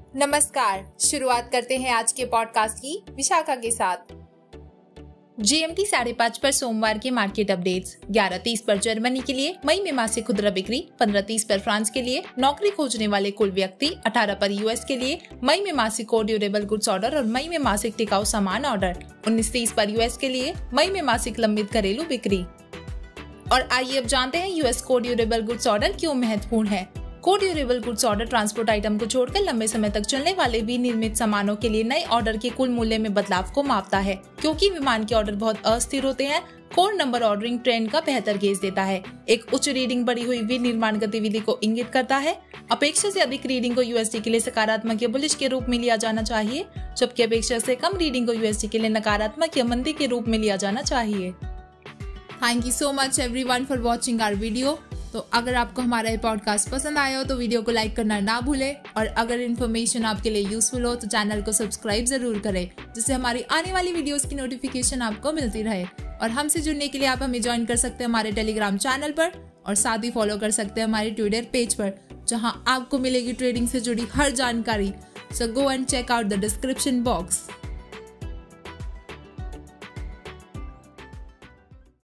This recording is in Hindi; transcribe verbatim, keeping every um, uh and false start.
नमस्कार, शुरुआत करते हैं आज के पॉडकास्ट की विशाखा के साथ। जीएमटी साढ़े पाँच पर सोमवार के मार्केट अपडेट्स। ग्यारह तीस पर जर्मनी के लिए मई में मासिक खुदरा बिक्री, पंद्रह तीस पर फ्रांस के लिए नौकरी खोजने वाले कुल व्यक्ति, अठारह पर यूएस के लिए मई में मासिक कोर ड्यूरेबल गुड्स ऑर्डर और मई में मासिक टिकाऊ सामान ऑर्डर, उन्नीस तीस पर यूएस के लिए मई में मासिक लंबित घरेलू बिक्री। और आइए अब जानते हैं US core durable goods order क्यों महत्वपूर्ण है। Core durable goods order transport item को छोड़कर लंबे समय तक चलने वाले विनिर्मित सामानों के लिए नए ऑर्डर के कुल मूल्य में बदलाव को मापता है। क्योंकि विमान के ऑर्डर बहुत अस्थिर होते हैं, कोर नंबर ऑर्डरिंग ट्रेंड का बेहतर गेज देता है। एक उच्च रीडिंग बढ़ी हुई विनिर्माण गतिविधि को इंगित करता है। अपेक्षा से अधिक रीडिंग को यूएसडी के लिए सकारात्मक या बुलिश के रूप में लिया जाना चाहिए, जबकि अपेक्षा से कम रीडिंग को यूएसडी के लिए नकारात्मक या मंदी के रूप में लिया जाना चाहिए। Thank you so much everyone for watching our video. तो अगर आपको हमारा ये पॉडकास्ट पसंद आया हो तो वीडियो को लाइक करना ना भूलें, और अगर इन्फॉर्मेशन आपके लिए यूजफुल हो तो चैनल को सब्सक्राइब जरूर करें, जिससे हमारी आने वाली वीडियोस की नोटिफिकेशन आपको मिलती रहे। और हमसे जुड़ने के लिए आप हमें ज्वाइन कर सकते हैं हमारे टेलीग्राम चैनल पर, और साथ ही फॉलो कर सकते हैं हमारे ट्विटर पेज पर, जहां आपको मिलेगी ट्रेडिंग से जुड़ी हर जानकारी। So go and check out the description box.